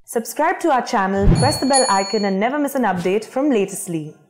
Subscribe to our channel, press the bell icon and never miss an update from Latestly.